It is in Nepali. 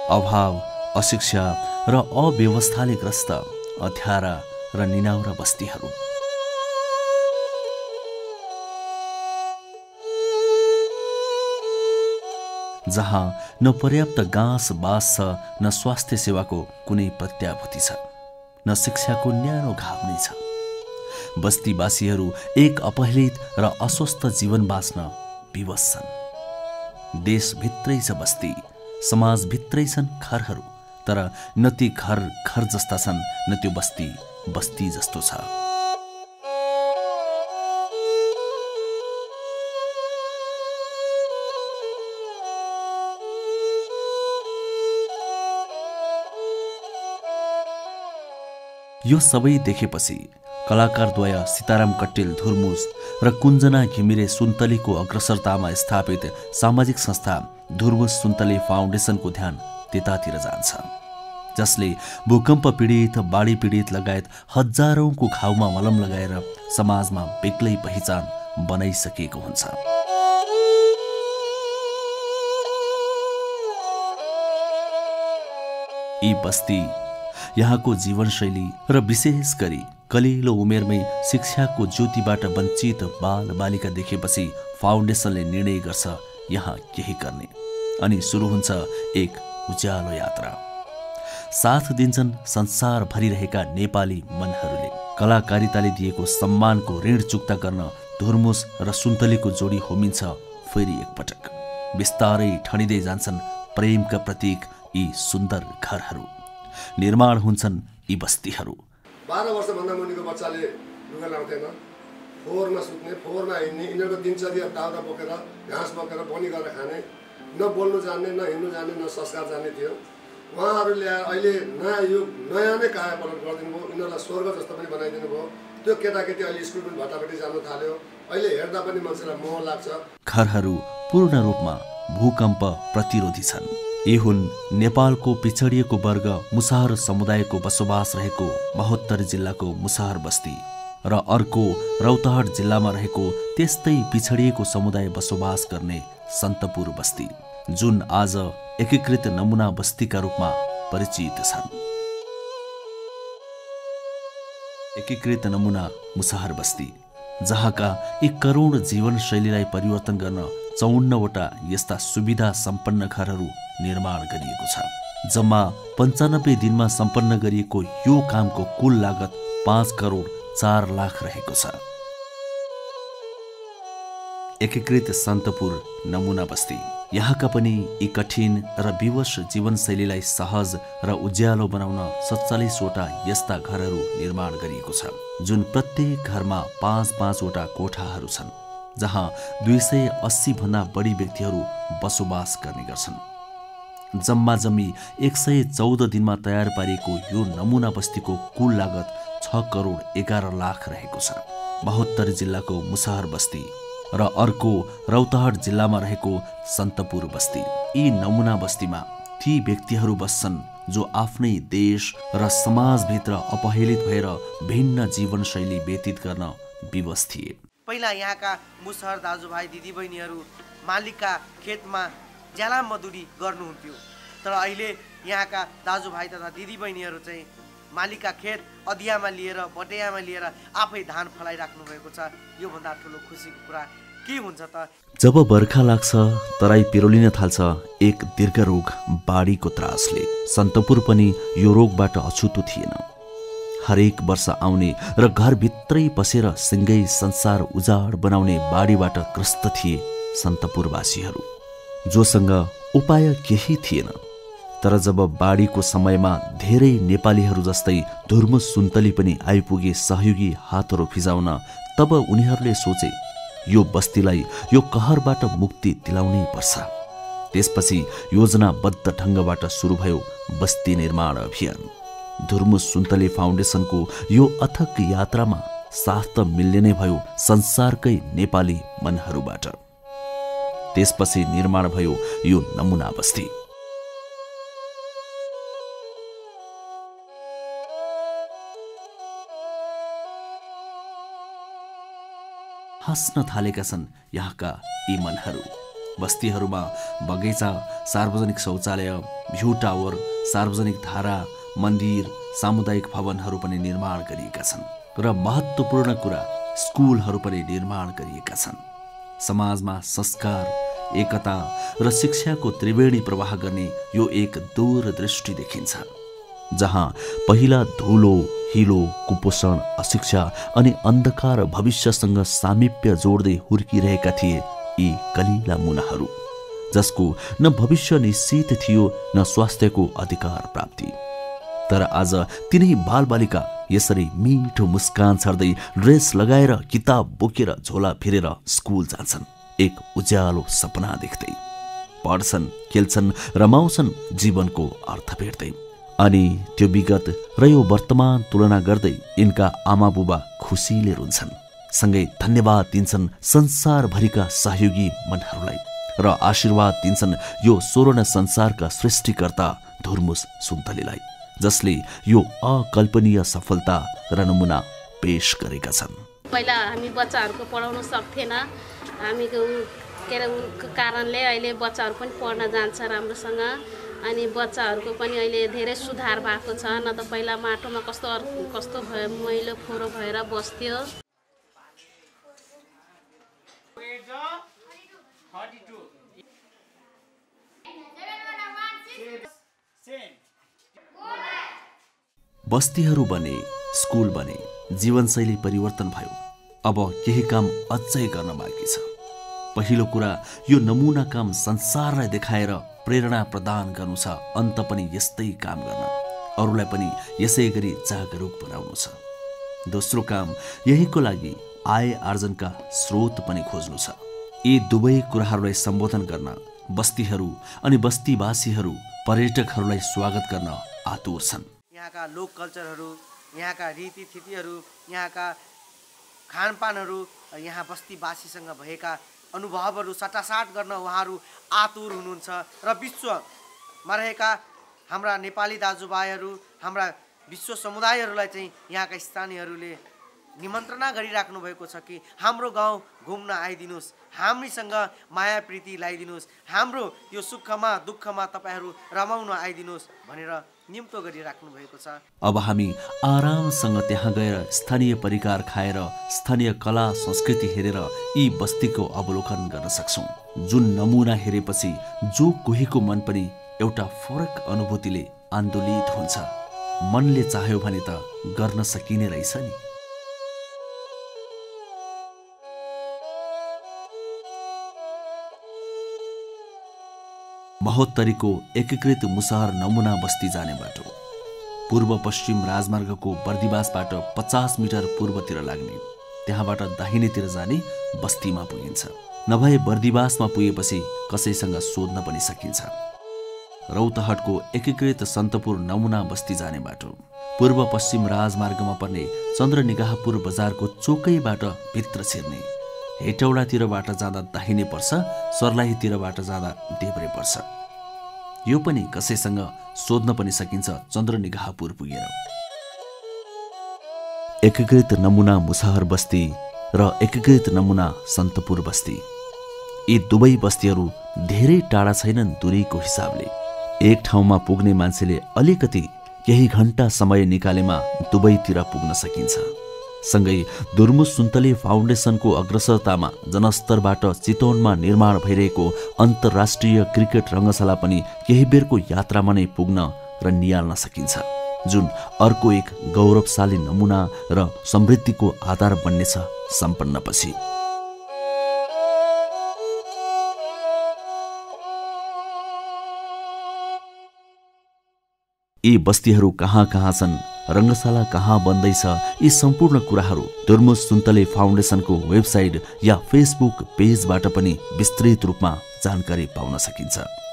अभाव, अशिक्षा र अव्यवस्थाले ग्रस्त अँध्यारा र निनाउरा बस्तीहरू। जहाँ न पर्याप्त घाँस बास छ, न स्वास्थ्य सेवाको कुनै प्रत्याभूति छ, न शिक्षाको न्यानो घाव नै छ। बस्तीवासीहरू एक अपहेलित र अस्वस्थ जीवन बाँच्न विवश छन्। देशभित्रै छ बस्ती, समाजभित्रै छन् घरहरू, तर न ती घर घर जस्ता छन्, न त्यो बस्ती बस्ती जस्तो छ। यो सबै देखेपछि कलाकारद्वय सीताराम कट्टेल धुर्मुस र कुञ्जना घिमिरे सुन्तलीको अग्रसरतामा स्थापित सामाजिक संस्था धुर्मुस सुन्तली फाउन्डेसनको ध्यान त्यतातिर जान्छ, जसले भूकम्प पीडित, बाढी पीडित लगायत हजारौंको घाउमा मलम लगाएर समाजमा बेग्लै पहिचान बनाइसकेको हुन्छ। यी बस्ती, यहाँको जीवनशैली र विशेष गरी कलिलो उमेरमै शिक्षाको ज्योतिबाट वञ्चित बाल बालिका देखेपछि फाउन्डेसनले निर्णय गर्छ यहाँ केही गर्ने, अनि सुरु हुन्छ एक उज्यालो यात्रा। साथ दिन्छन् संसार भरिरहेका नेपाली मनहरूले। कलाकारिताले दिएको सम्मानको ऋण चुक्ता गर्न धुर्मुस र सुन्तलीको जोडी होमिन्छ फेरि एकपटक। बिस्तारै ठडिँदै जान्छन् प्रेमका प्रतीक यी सुन्दर घरहरू, निर्माण हुन्छन् यी बस्तीहरू। 12 वर्षभन्दा मुनिको बच्चाले लुगा लाउँदैन, फोहोरमा सुत्ने, फोहोरमा हिँड्ने, यिनीहरूको दिनचर्या दाउरा बोकेर घाँस बोकेर बनी गरेर खाने, न बोल्नु जान्ने, न हिँड्नु जान्ने, न संस्कार जान्ने थियो। उहाँहरूले अहिले नयाँ युग, नयाँ नै कायापलट गरिदिनु भयो, यिनीहरूलाई स्वर्ग जस्तो पनि बनाइदिनु भयो। त्यो केटाकेटी अहिले स्कुल पनि भट्टाभट्टी जानु थाल्यो, अहिले हेर्दा पनि मान्छेलाई मोह लाग्छ। घरहरू पूर्ण रूपमा भूकम्प प्रतिरोधी छन्। यी हुन् नेपालको पिछडिएको वर्ग मुसाहर समुदायको बसोबास रहेको महोत्तरी जिल्लाको मुसाहर बस्ती र अर्को रौतहट जिल्लामा रहेको त्यस्तै पिछडिएको समुदाय बसोबास गर्ने सन्तपुर बस्ती, जुन आज एकीकृत नमुना बस्तीका रूपमा परिचित छन्। एकीकृत नमुना मुसाहर बस्ती, जहाँका 1 करोड जीवनशैलीलाई परिवर्तन गर्न 54वटा यस्ता सुविधा सम्पन्न घरहरू निर्माण गरिएको छ। जम्मा 95 दिनमा सम्पन्न गरिएको यो कामको कुल लागत 5 करोड 4 लाख रहेको छ। एकीकृत सन्तपुर नमुना बस्ती, यहाँका पनि यी कठिन र विवश जीवनशैलीलाई सहज र उज्यालो बनाउन 47वटा यस्ता घरहरू निर्माण गरिएको छ, जुन प्रत्येक घरमा 5-5 वटा कोठाहरू छन्, जहाँ 280 भन्दा बढी व्यक्तिहरू बसोबास गर्ने गर्छन्। जम्मा जम्मी 114 दिनमा तयार पारिएको यो नमुना बस्तीको कुल लागत 6 करोड 11 लाख रहेको छ। महोत्तरी जिल्लाको मुसाहर बस्ती र अर्को रौतहट जिल्लामा रहेको सन्तपुर बस्ती, यी नमुना बस्तीमा ती व्यक्तिहरू बस्छन् जो आफ्नै देश र समाजभित्र अपहेलित भएर भिन्न जीवनशैली व्यतीत गर्न विवश थिए। पहिला यहाँका मुसहर दाजुभाइ दिदीबहिनीहरू मालिकका खेतमा ज्याला मजदुरी गर्नुहुन्थ्यो, तर अहिले यहाँका दाजुभाइ तथा दिदीबहिनीहरू चाहिँ मालिकका खेत अधियामा लिएर बटैयामा लिएर आफै धान फलाइराख्नु भएको छ। योभन्दा ठुलो खुसीको कुरा के हुन्छ त? जब बर्खा लाग्छ, तराई पिरोलिन थाल्छ एक दीर्घ रोग बाढीको त्रासले, सन्तपुर पनि यो रोगबाट अछुतो थिएन। हरेक वर्ष आउने र घरभित्रै पसेर सिँगै संसार उजाड बनाउने बाढीबाट ग्रस्त थिए सन्तपुरवासीहरू, जोसँग उपाय केही थिएन। तर जब बाढीको समयमा धेरै नेपालीहरू जस्तै धुर्मुस सुन्तली पनि आइपुगे सहयोगी हातहरू फिजाउन, तब उनीहरूले सोचे यो बस्तीलाई यो कहरबाट मुक्ति दिलाउनै पर्छ। त्यसपछि योजनाबद्ध ढङ्गबाट सुरु भयो बस्ती निर्माण अभियान। धुर्मुस सुन्तली फाउन्डेसनको यो अथक यात्रामा साथ त मिल्ने नै भयो संसारकै नेपाली मनहरूबाट। त्यसपछि निर्माण भयो यो नमुना बस्ती। हाँस्न थालेका छन् यहाँका यी मनहरू। बस्तीहरूमा बगैँचा, सार्वजनिक शौचालय, भ्यू टावर, सार्वजनिक धारा, मन्दिर, सामुदायिक भवनहरू पनि निर्माण गरिएका छन् र महत्त्वपूर्ण कुरा स्कुलहरू पनि निर्माण गरिएका छन्। समाजमा संस्कार, एकता र शिक्षाको त्रिवेणी प्रवाह गर्ने यो एक दूरदृष्टि देखिन्छ, जहाँ पहिला धुलो, हिलो, कुपोषण, अशिक्षा अनि अन्धकार भविष्यसँग सामिप्य जोड्दै हुर्किरहेका थिए यी कलिला मुनाहरू, जसको न भविष्य निश्चित थियो न स्वास्थ्यको अधिकार प्राप्ति। तर आज तिनै बालबालिका यसरी मिठो मुस्कान छर्दै ड्रेस लगाएर किताब बोकेर झोला फिरेर स्कुल जान्छन्, एक उज्यालो सपना देख्दै। पढ्छन्, खेल्छन्, रमाउँछन्, जीवनको अर्थ भेट्दै। अनि त्यो विगत र यो वर्तमान तुलना गर्दै यिनका आमा बुबा खुसीले रुन्छन्, सँगै धन्यवाद दिन्छन् संसारभरिका सहयोगी मनहरूलाई र आशीर्वाद दिन्छन् यो स्वर्ण संसारका सृष्टिकर्ता धुर्मुस सुन्तलेलाई, जसले यो अकल्पनीय सफलता र नमुना पेश गरेका छन्। पहिला हामी बच्चाहरूको पढाउन सक्थेन, हामीको कारणले अहिले बच्चाहरू पनि पढ्न जान्छ राम्रोसँग। अनि बच्चाहरूको पनि अहिले धेरै सुधार भएको छ, न त पहिला माटोमा कस्तो भयो, मैलो फोहोरो भएर बस्थ्यो। बस्तीहरू बने, स्कुल बने, जीवनशैली परिवर्तन भयो। अब केही काम अझै गर्न बाँकी छ। पहिलो कुरा, यो नमुना काम संसारलाई देखाएर प्रेरणा प्रदान गर्नु छ, अन्त पनि यस्तै काम गर्न, अरूलाई पनि यसै गरी जागरुक बनाउनु छ। दोस्रो काम, यहीको लागि आय आर्जनका स्रोत पनि खोज्नु छ। यी दुवै कुराहरूलाई सम्बोधन गर्न बस्तीहरू अनि बस्तीवासीहरू पर्यटकहरूलाई स्वागत गर्न आतुर छन्। यहाँका लोक कल्चरहरू, यहाँका रीतिथितिहरू, यहाँका खानपानहरू, यहाँ बस्तीवासीसँग भएका अनुभवहरू सटासाट गर्न उहाँहरू आतुर हुनुहुन्छ र विश्वमा रहेका हाम्रा नेपाली दाजुभाइहरू, हाम्रा विश्व समुदायहरूलाई चाहिँ यहाँका स्थानीयहरूले निमन्त्रणा गरिराख्नु भएको छ कि हाम्रो गाउँ घुम्न आइदिनुहोस्, हामीसँग माया प्रीति ल्याइदिनुहोस्, हाम्रो यो सुखमा दुःखमा तपाईँहरू रमाउन आइदिनुहोस् भनेर निम्तो गरिराख्नु भएको छ। अब हामी आरामसँग त्यहाँ गएर स्थानीय परिकार खाएर स्थानीय कला संस्कृति हेरेर यी बस्तीको अवलोकन गर्न सक्छौँ, जुन नमुना हेरेपछि जो कोहीको मन पनि एउटा फरक अनुभूतिले आन्दोलित हुन्छ। मनले चाह्यो भने त गर्न सकिने रहेछ नि। महोत्तरीको एकीकृत मुसहर नमुना बस्ती जाने बाटो पूर्व पश्चिम राजमार्गको बर्दिवासबाट 50 मिटर पूर्वतिर लाग्ने, त्यहाँबाट दाहिनेतिर जाने बस्तीमा पुगिन्छ। नभए बर्दिवासमा पुगेपछि कसैसँग सोध्न पनि सकिन्छ। रौतहटको एकीकृत सन्तपुर नमुना बस्ती जाने बाटो पूर्व पश्चिम राजमार्गमा पर्ने चन्द्रनिगाहपुर बजारको चोकैबाट भित्र छिर्ने, हेटौडातिरबाट जाँदा दाहिने पर्छ, सर्लाहीतिरबाट जाँदा देब्रे पर्छ। यो पनि कसैसँग सोध्न पनि सकिन्छ चन्द्रनिगाहपुर पुगेर। एकीकृत नमुना मुसहर बस्ती र एकीकृत नमुना सन्तपुर बस्ती, यी दुवै बस्तीहरू धेरै टाढा छैनन् दूरीको हिसाबले। एक ठाउँमा पुग्ने मान्छेले अलिकति केही घण्टा समय निकालेमा दुवैतिर पुग्न सकिन्छ। सँगै धुर्मुस सुन्तले फाउन्डेसनको अग्रसरतामा जनस्तरबाट चितवनमा निर्माण भइरहेको अन्तर्राष्ट्रिय क्रिकेट रङ्गशाला पनि केही बेरको यात्रामा नै पुग्न र नियाल्न सकिन्छ, जुन अर्को एक गौरवशाली नमुना र समृद्धिको आधार बन्नेछ सम्पन्नपछि। यी बस्तीहरू कहाँ कहाँ छन्, रङ्गशाला कहाँ बन्दैछ, यी सम्पूर्ण कुराहरू धुर्मुस सुन्तले फाउन्डेसनको वेबसाइट या फेसबुक पेजबाट पनि विस्तृत रूपमा जानकारी पाउन सकिन्छ।